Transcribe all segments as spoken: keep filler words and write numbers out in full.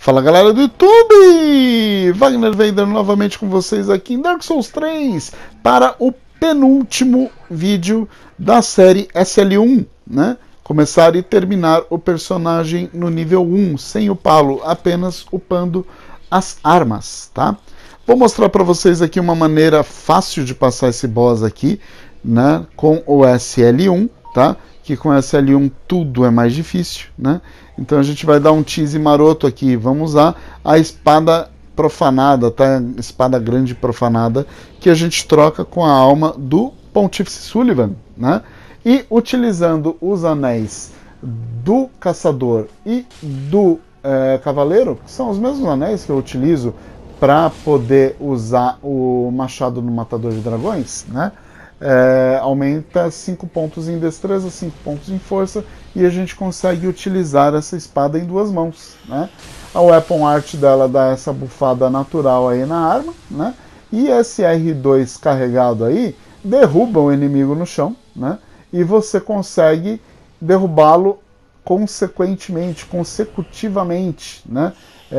Fala galera do YouTube! Wagner Vader novamente com vocês aqui em Dark Souls três para o penúltimo vídeo da série S L um, né? Começar e terminar o personagem no nível um, sem upá-lo, apenas upando as armas, tá? Vou mostrar para vocês aqui uma maneira fácil de passar esse boss aqui, né? Com o S L um, tá? Que com S L um tudo é mais difícil, né? Então a gente vai dar um tease maroto aqui. Vamos usar a espada profanada, tá? Espada grande profanada, que a gente troca com a alma do Pontífice Sullivan, né? E utilizando os anéis do caçador e do é, cavaleiro, que são os mesmos anéis que eu utilizo para poder usar o machado no matador de dragões, né? É, aumenta cinco pontos em destreza, cinco pontos em força, e a gente consegue utilizar essa espada em duas mãos, né? A weapon art dela dá essa bufada natural aí na arma, né? E esse R dois carregado aí derruba o inimigo no chão, né? E você consegue derrubá-lo consequentemente, consecutivamente, né?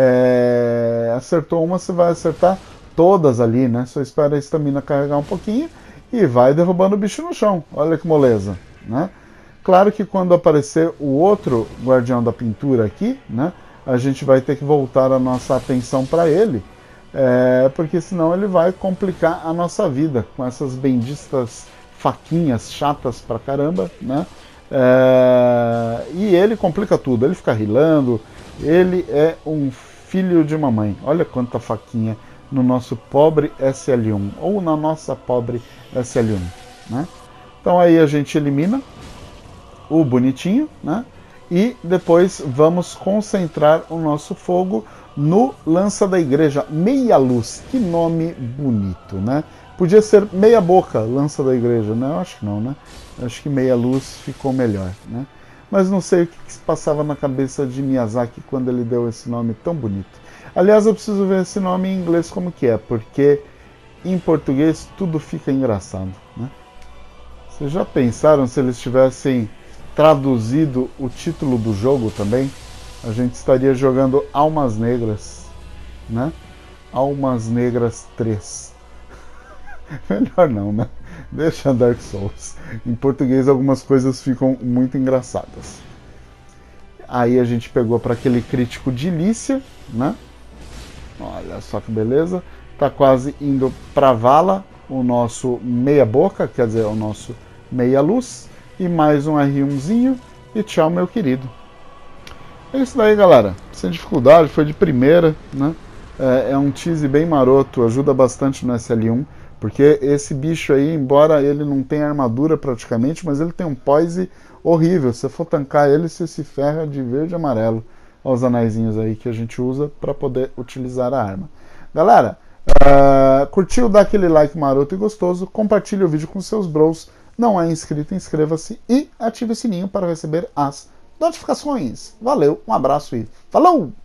É, acertou uma, você vai acertar todas ali, né? Só espera a estamina carregar um pouquinho e vai derrubando o bicho no chão. Olha que moleza, né? Claro que quando aparecer o outro guardião da pintura aqui, né, a gente vai ter que voltar a nossa atenção para ele, é, porque senão ele vai complicar a nossa vida com essas benditas faquinhas chatas pra caramba, né? É, e ele complica tudo, ele fica rilando, ele é um filho de mamãe. Olha quanta faquinha no nosso pobre S L um, ou na nossa pobre S L um, né? Então aí a gente elimina o bonitinho, né? E depois vamos concentrar o nosso fogo no Lança da Igreja, Meia Luz. Que nome bonito, né? Podia ser Meia Boca, Lança da Igreja, né? Eu acho que não, né? Eu acho que Meia Luz ficou melhor, né? Mas não sei o que se passava na cabeça de Miyazaki quando ele deu esse nome tão bonito. Aliás, eu preciso ver esse nome em inglês como que é, porque em português tudo fica engraçado, né? Vocês já pensaram se eles tivessem traduzido o título do jogo também? A gente estaria jogando Almas Negras, né? Almas Negras três. Melhor não, né? Deixa Dark Souls. Em português algumas coisas ficam muito engraçadas. Aí a gente pegou para aquele crítico de Lícia, né? Olha só que beleza. Tá quase indo para vala o nosso meia boca, quer dizer, o nosso meia luz. E mais um R um-zinho. E tchau, meu querido. É isso daí, galera. Sem dificuldade, foi de primeira, né? É, é um tease bem maroto, ajuda bastante no S L um. Porque esse bicho aí, embora ele não tenha armadura praticamente, mas ele tem um poise horrível. Se você for tancar ele, você se ferra de verde e amarelo. Olha os anéisinhos aí que a gente usa para poder utilizar a arma. Galera, uh, curtiu? Dá aquele like maroto e gostoso. Compartilhe o vídeo com seus bros. Não é inscrito, inscreva-se e ative o sininho para receber as notificações. Valeu, um abraço e falou!